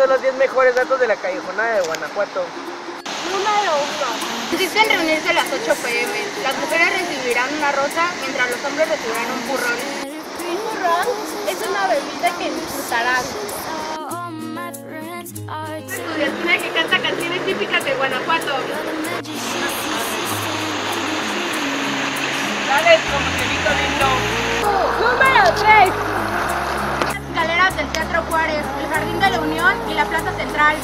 son los 10 mejores datos de la callejonada de Guanajuato. Número 1. Existen reunirse a las 8 p.m. Las mujeres recibirán una rosa, mientras los hombres recibirán un burrón. Un burrón es una bebida que disfrutarán. Estudiantina que canta canciones típicas de Guanajuato. Dale, como Celito lindo. Número 3. Las escaleras del Teatro Juárez, el Jardín de la Unión y la Plaza Central.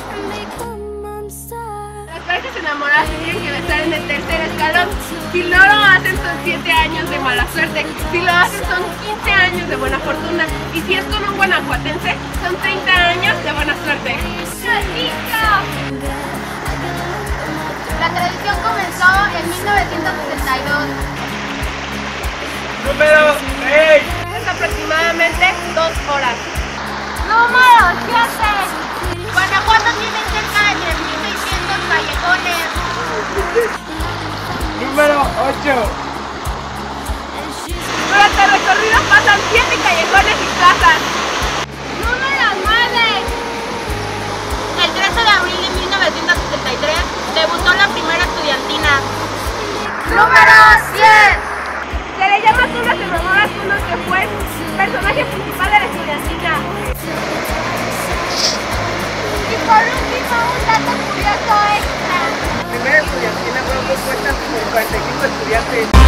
Las parejas enamoradas se tienen que besar en el tercer escalón. Si no lo hacen son 7 años de mala suerte. Si lo hacen son 15 años de buena fortuna. Y si es con un guanajuatense, son 30 años de buena suerte. La tradición comenzó en 1962. Número 6. Es aproximadamente 2 horas. Número 7. Guanajuato tiene cerca de 3.600 callejones. Número 8. Durante el recorrido pasan 7 callejones y plazas. Número 9. El 13 de abril de 1973 debutó la primera estudiantina. Número 10. Se le llama Tunas en honor a Tunas, que fue el personaje principal de la estudiantina. Y por último, un dato curioso extra. La primera estudiantina fueron compuestas por 45 estudiantes.